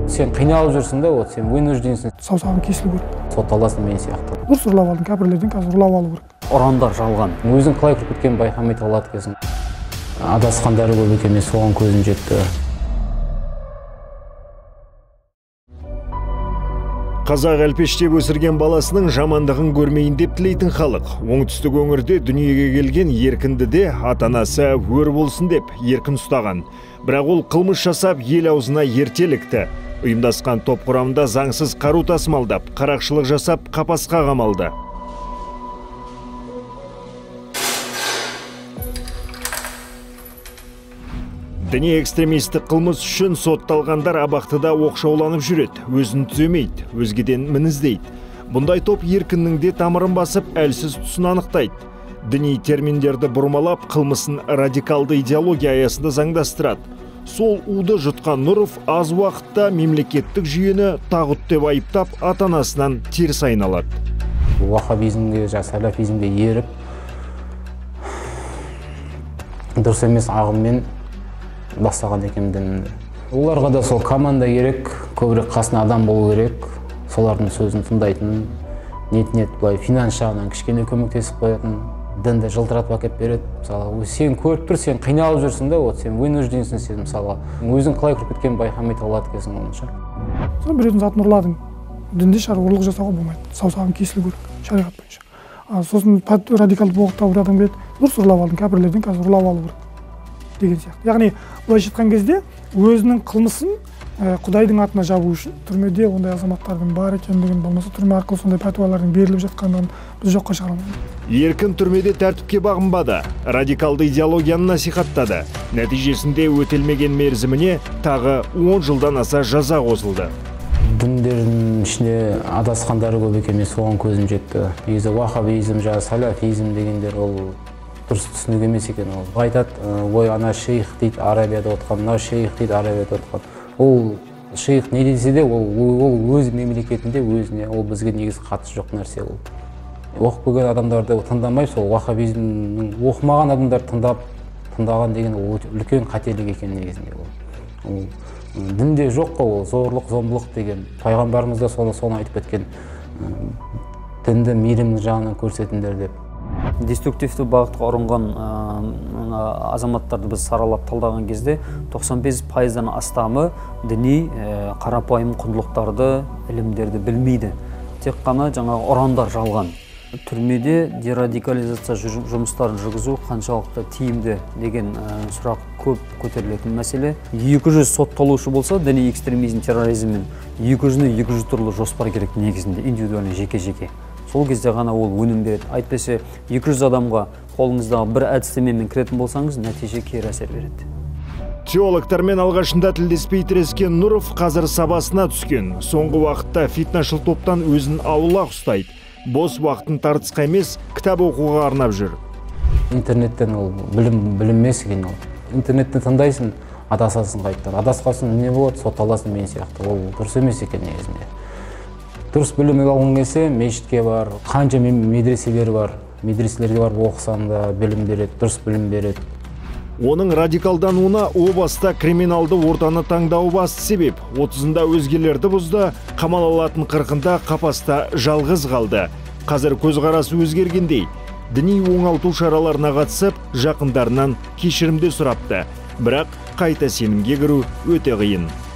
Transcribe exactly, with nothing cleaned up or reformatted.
Сен қиналып жүрсің да, вот сен вынужденсің. Саусағың кесілу керек. Сотталасың мен сияқты. Дұрыс ұрлап алдың, кәпірлерден қазір ұрлап алу керек. Ұрандар жалған. Өзің қалай кіріп кеткенін байқамай қалады екенсің. Адасқандары көп екен, мен соған көзім жетті. Қазақ әлпештеп өсірген баласының жамандығын көрмейін деп тілейтін халық. Оңтүстік өңірде дүниеге келген еркінді де ата-анасы өр болсын деп еркін ұстаған. Бірақ ол қылмыс жасап ел аузына ертелікті. Ұйымдасқан топ құрамында заңсыз қару тасымалдап, қарақшылық жасап қапасқа қамалды. Діни экстремистік қылмыс үшін сотталғандар абақтыда оқшауланып жүреді, өзін түземейді, өзгеден мініздейді. Бұндай топ еркіннің де тамырын басып, әлсіз тұсын анықтайды. Діни терминдерді бұрмалап, қылмысын радикалды идеология аясында заңдастырады. Сол уды жұтқан Нұров аз уақытта мемлекеттік жүйені тағут деп айыптап, ата-анасынан теріс айналады. Уахабизмге, салафизмге еріп, дұрыс емес ағыммен бастаған екен дінімді. Оларға да сол команда керек, көбірек қасына адам болу керек, солардың сөзін тыңдайтын, нет-нет былай финанс жағынан кішкене көмектесіп қоятын, дінді жылтыратып әкеп береді. Мысалы, сен көріп тұр, сен қиналып жүрсің да, вот сен вынужденсің сен мысалға. Өзің қалай кіріп кеткенін байқамай қалады екенсің онша. Сен біреудің затын ұрладың. Дінде шар ұрлық жасауға болмайды. Саусағың кесілу керек, шариғат бойынша. Сосын радикалды боғыттау бір адам келеді, дұрыс ұрлап алдың, кәпірлерден қазір ұрлап алу керек деген сияқты. Яғни былайша айтқан кезде өзінің қылмысын Құдайдың атына жабу үшін түрмеде ондай азаматтардың бар екендігін, болмаса түрме арқылы сондай пәтуалардың беріліп жатқанын біз жоққа шығарамыз. Еркін түрмеде тәртіпке бағынбады, радикалды идеологияны насихаттады. Нәтижесінде өтелмеген мерзіміне тағы он жылдан аса жаза қосылды. Діндердің ішінде адасқандары көп екен, мен соған көзім жетті. Негізі уахабизм, салафизм дегендер ол дұрыс түсінік емес екен. Ол айтады, ой ана шейх дейді, Арабияда отқан, мына шейх дейді, Арабияда отқан. Ол шейх не десе де, ол өз мемлекетінде өзіне, ол бізге негізі қатысы жоқ нәрсе ол. Оқып көрген адамдарды тыңдамай, сол уахабизмнің оқымаған адамдар тыңдап, тыңдаған деген ол үлкен қателік екен негізінде ол. Дінде жоқ қой, ол зорлық, зомбылық деген. Пайғамбарымыз да соны соны айтып кеткен. Дінді мейірімнің жағынан көрсетіңдер деп. Деструктивті бағытқа ұрынған азаматтарды біз саралап талдаған кезде тоқсан бес пайыздан астамы діни қарапайым құндылықтарды, ілімдерді білмейді. Тек қана жаңа ұрандар жалған. Түрмеде дерадикализация жұмыстарын жүргізу қаншалықты тиімді деген сұрақ көп көтерілетін мәселе. екі жүз сотталушы болса, діни экстремизм, терроризммен екі жүзіне екі жүз түрлі жоспар керек негізінде, индивидуальный жеке-жеке. Сол кезде ғана ол өнім береді. Айтпесе екі жүз адамға қолыңыздағы бір әдістемемен кіретін болсаңыз, нәтиже кері әсер береді. Теологтармен алғашында тілдеспей тірескен Нұров қазір сабасына түскен. Соңғы уақытта фитнашыл топтан өзін аулақ ұстайды. Бос уақытын тартысқа емес, кітап оқуға арнап жүр. Интернеттен ол білім білінмес екен ол. Интернеттен тыңдайсың, адасасың қайттан. Адасқасын не болады, сотталасың мен сияқты. Ол дұрыс емес екен негізінде. Дұрыс білім алғың келсе, мешітке бар, қанша медреселер бар, медреселерге барып оқысаң да білім береді, дұрыс білім береді. Оның радикалдануына о баста криминалды ортаны таңдауы басты себеп. отызында өзгелерді бұзды, қамал алатын қырқында қапаста жалғыз қалды. Қазір көзқарасы өзгергендей, діни оңалту шараларына қатысып, жақындарынан кешірімде сұрапты. Бірақ қайта сенімге кіру өте қиын.